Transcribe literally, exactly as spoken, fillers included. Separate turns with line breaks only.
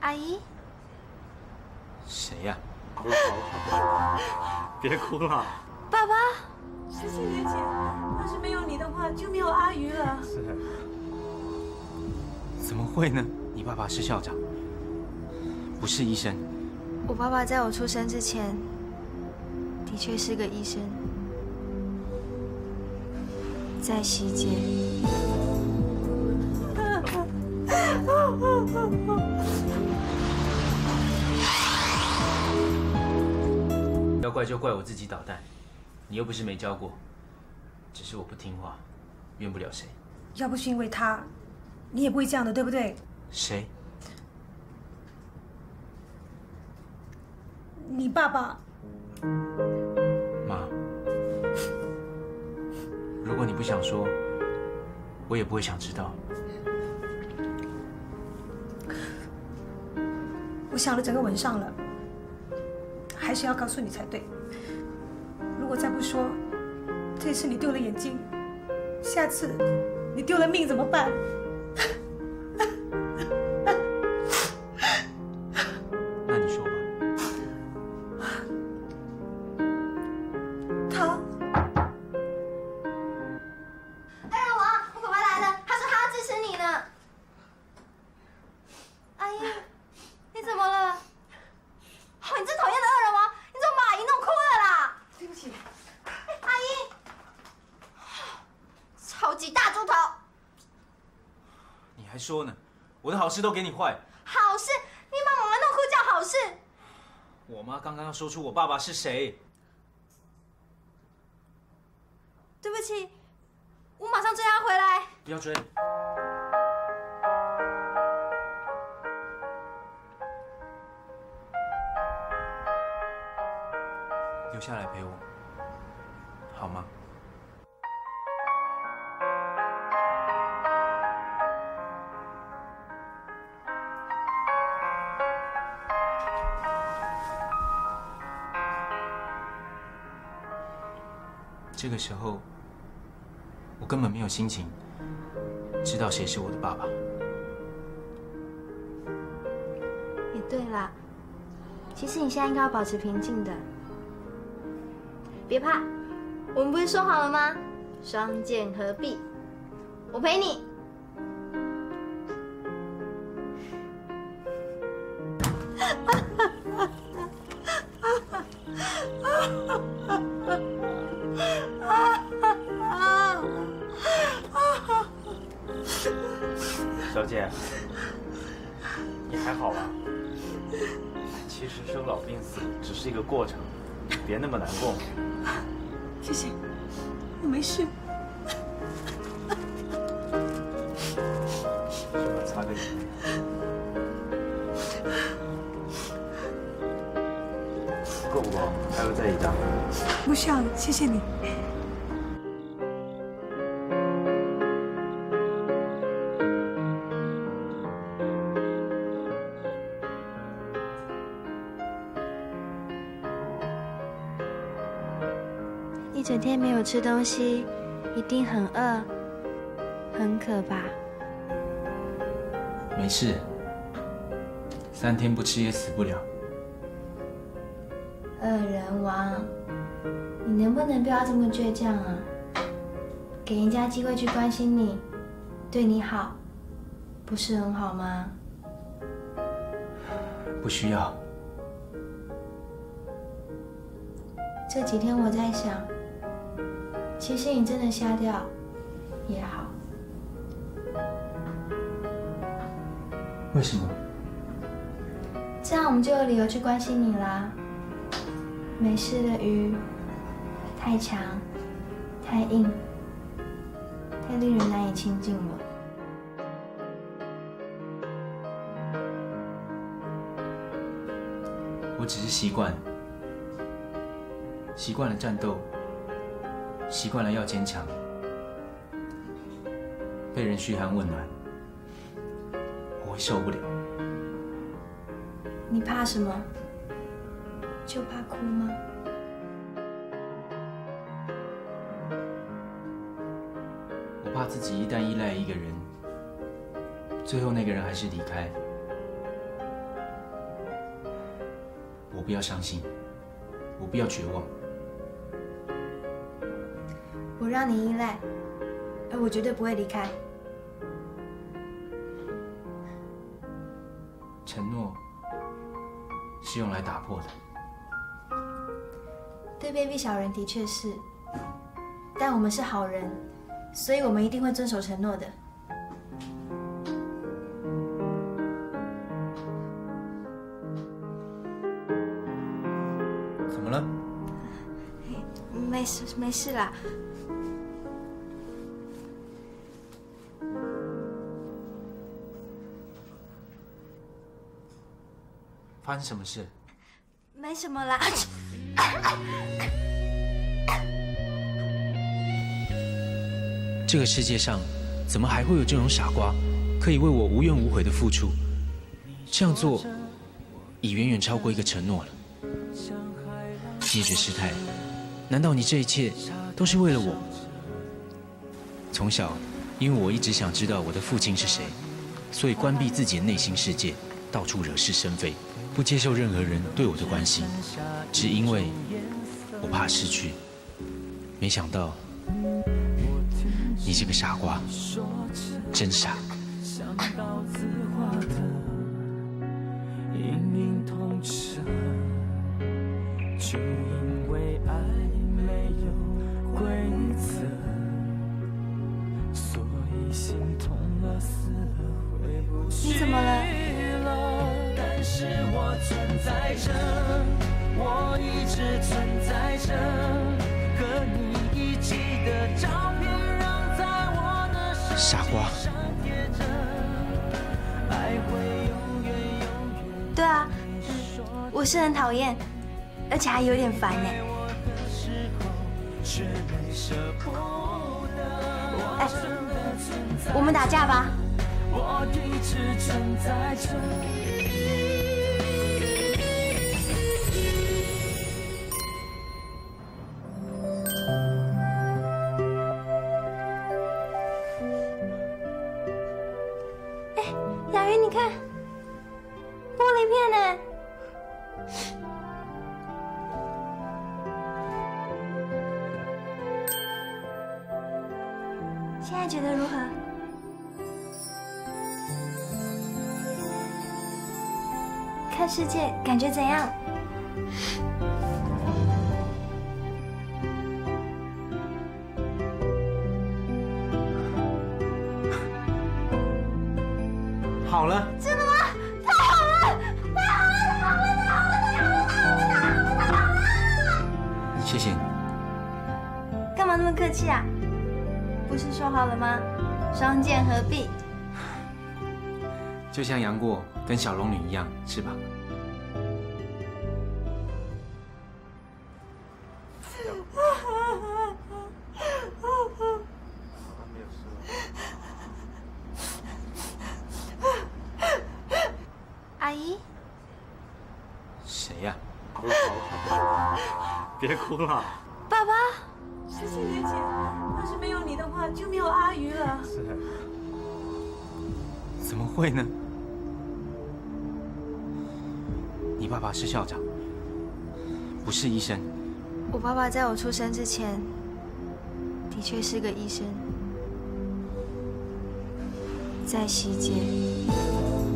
阿姨。
谁呀？
好了好了，别哭了。
爸爸，
十几年前，要是没有你的话，就没有阿鱼了。
是。
怎么会呢？你爸爸是校长，不是医生。
我爸爸在我出生之前，的确是个医生，在西街。
要怪就怪我自己捣蛋，你又不是没教过，只是我不听话，怨不了谁。
要不是因为他，你也不会这样的，对不对？
谁？
你爸爸。
妈，如果你不想说，我也不会想知道。
我想了整个晚上了，还是要告诉你才对。如果再不说，这次你丢了眼睛，下次你丢了命怎么办？
那你说吧。
他。
二人王，我爸爸来了，他说他要支持你呢。阿姨，你怎么了？哦，你这讨厌的二人王，你怎么把阿姨弄哭了啦？
对不起。
阿姨，超级大猪头！
你还说呢？我的好事都给你坏。
好事，你把妈妈弄哭叫好事？
我妈刚刚要说出我爸爸是谁。
对不起，我马上追他回来。
不要追。留下来陪我，好吗？这个时候，我根本没有心情知道谁是我的爸爸。
也对啦，其实你现在应该要保持平静的。别怕，我们不是说好了吗？双剑合璧，我陪你。
小姐，你还好吧？其实生老病死只是一个过程，别那么难过。
谢谢，我没事。
顺便擦个眼泪。够不够？还要再一张？
不需要了，谢谢你。
一整天没有吃东西，一定很饿，很渴吧？
没事，三天不吃也死不了。
二人王，你能不能不要这么倔强啊？给人家机会去关心你，对你好，不是很好吗？
不需要。
这几天我在想，其实你真的瞎掉也好。
为什么？
这样我们就有理由去关心你啦。没事的鱼，太强、太硬、太令人难以亲近了。
我只是习惯，习惯了战斗，习惯了要坚强，被人嘘寒问暖，我会受不了。
你怕什么？就怕哭吗？
我怕自己一旦依赖一个人，最后那个人还是离开， 不要伤心，我不要绝望。
我让你依赖，而我绝对不会离开。
承诺是用来打破的。
对卑鄙小人的确是，但我们是好人，所以我们一定会遵守承诺的。
怎么了？
没事，没事啦。
发生什么事？
没什么啦。
这个世界上怎么还会有这种傻瓜，可以为我无怨无悔的付出？这样做已远远超过一个承诺了。灭绝师太，难道你这一切都是为了我？从小，因为我一直想知道我的父亲是谁，所以关闭自己的内心世界，到处惹是生非，不接受任何人对我的关心，只因为我怕失去。没想到你是个傻瓜，真傻。就因为爱没有规则，所以心痛了，死了，回不去了。
你怎么了？
但是我存在着，我一直存在着，和你一起的照片让在我的手机上贴着，爱会永远永远。
对啊，我是很讨厌。而且还有点烦呢。哎，我们打架吧。我一直存在着。哎，雅云，你看，玻璃片呢？现在觉得如何？看世界感觉怎样？
好了。
真的吗？太好了！太好了！太好了！太好了！太好了！太好了！太好了！太好了！
谢谢你。
干嘛那么客气啊？不是说好了吗？双剑合璧。
就像杨过跟小龙女一样，是吧？
阿姨。
谁呀？
好了好了好了，别哭了。
爸爸。
十几年前，要是没有你的话，就没有阿鱼了。
是。
怎么会呢？你爸爸是校长，不是医生。
我爸爸在我出生之前，的确是个医生，在西街。